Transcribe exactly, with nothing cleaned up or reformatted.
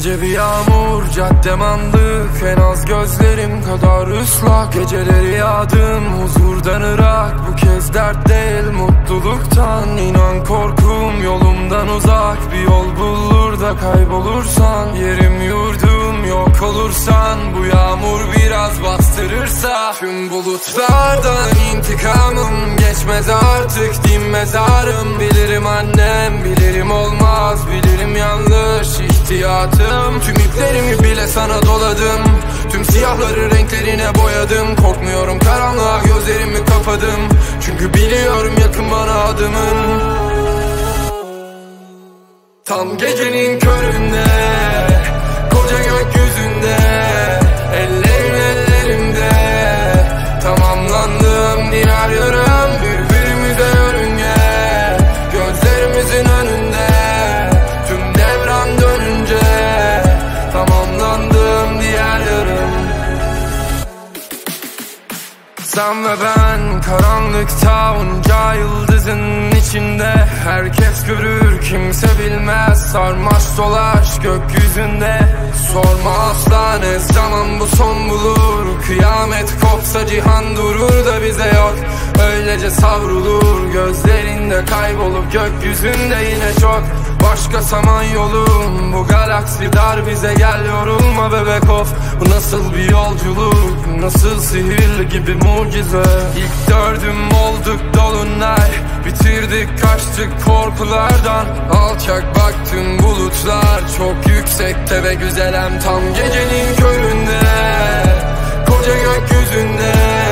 İnce bir yağmur, caddem anlık, en az gözlerim kadar ıslak. Geceleri yağdım huzurdan ırak, bu kez dert değil mutluluktan. İnan korkum yolumdan uzak, bir yol bulur da kaybolursan. Yerim yurdum yok olursan, bu yağmur biraz bastırırsa. Tüm bulutlardan intikamım, geçmez artık din mezarım. Bilirim annem, bilirim olmaz, bilirim yanlış ihtiyatım. Tüm iplerimi bile sana doladım, tüm siyahları renklerine boyadım. Korkmuyorum karanlığa, gözlerimi kapadım, çünkü biliyorum yakın bana adımın. Tam gecenin köründe, koca gökyüzünde, ellerin ellerimde, tamamlandım diğer yarım. Birbirimize yörünge, gözlerimizin önünde, tüm devran dönünce, tamamlandım diğer yarım. Sen ve ben karanlıkta, onca yıldızın içinde. Herkes görür, kimse bilmez, sarmaş dolaş gökyüzünde. Sorma asla ne zaman bu son bulur, kıyamet kopsa cihan durur da bize yok. Öylece savrulur, gözlerinde kaybolup gökyüzünde yine çok. Başka saman yolum, bu galaksi dar bize, gel yorulma bebek of. Bu nasıl bir yolculuk, nasıl sihirli gibi mucize. İlk dördüm olduk dolunay, bitirdik kaçtık korkulardan. Alçak baktım bulutlar çok yüksekte ve güzelem. Tam gecenin köründe, koca gökyüzünde,